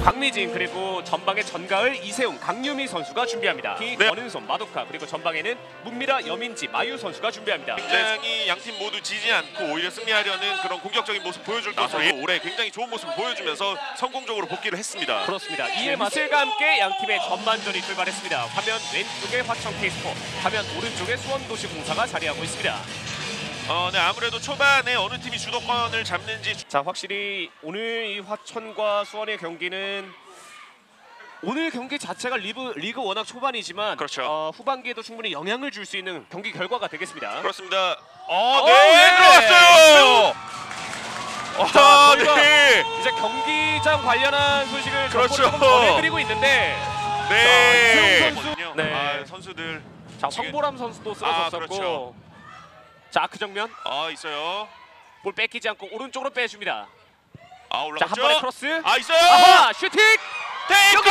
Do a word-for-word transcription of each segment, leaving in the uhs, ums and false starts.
박미진 그리고 전방에 전가을, 이세웅, 강유미 선수가 준비합니다. 네. 권은선, 마도카 그리고 전방에는 문미라, 여민지, 마유 선수가 준비합니다. 굉장히 양팀 모두 지지 않고 오히려 승리하려는 그런 공격적인 모습 보여줄 것으로 올해 굉장히 좋은 모습을 보여주면서 성공적으로 복귀를 했습니다. 그렇습니다. 이에 맞설과 함께 양팀의 전반전이 출발했습니다. 화면 왼쪽에 화천 K스포, 화면 오른쪽에 수원도시공사가 자리하고 있습니다. 어, 네, 아무래도 초반에 어느 팀이 주도권을 잡는지. 자, 확실히 오늘 이 화천과 수원의 경기는 오늘 경기 자체가 리그, 리그 워낙 초반이지만 그렇죠. 어, 후반기에도 충분히 영향을 줄 수 있는 경기 결과가 되겠습니다. 그렇습니다. 어, 어, 네, 네. 들어왔어요. 자, 아, 저희가 네, 이제 경기장 관련한 소식을 그렇죠. 정보를 전해드리고 있는데 네. 자, 이세웅 선수, 네. 네. 아, 선수들. 자, 지금- 황보람 선수도 아, 쓰러졌었고 그렇죠. 자, 그 정면 아, 있어요. 볼 뺏기지 않고 오른쪽으로 빼줍니다. 아, 자, 올라갔죠. 한 번에 크로스. 아, 있어요. 아하, 슈팅! 테이크!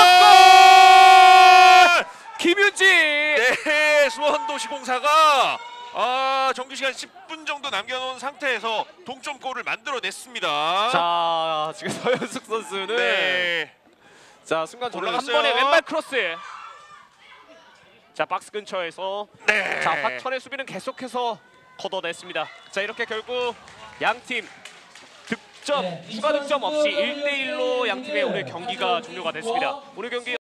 골! 김윤지! 네, 수원도시공사가 아, 정규 시간 십 분 정도 남겨놓은 상태에서 동점골을 만들어냈습니다. 자, 지금 서현숙 선수는 네. 자, 순간 전락 한 올라갔어요. 번에 왼발 크로스. 자, 박스 근처에서 네. 자, 화천의 수비는 계속해서 걷어냈습니다. 자, 이렇게 결국 양팀 득점, 추가 득점 없이 일 대 일로 양팀의 오늘 경기가 종료가 됐습니다. 오늘 경기